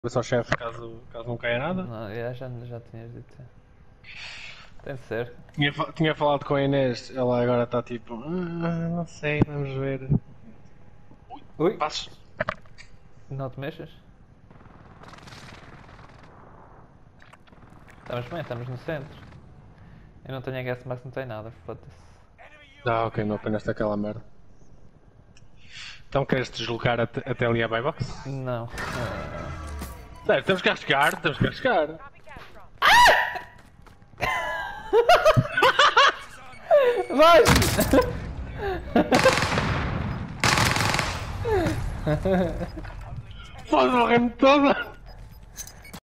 Só chefe caso não caia nada. Não, já tinhas dito. Tem de ser. Tinha falado com a Inês, ela agora está tipo, não sei, vamos ver. Ui! Passos. Não te mexas? Estamos bem, estamos no centro. Eu não tenho HS, mas não tenho nada, foda-se. Ok, não apenas aquela merda. Então queres deslocar até ali a Buybox? Não. Sério, temos que arriscar, temos que arriscar. Vai! Pode morrer-me toda!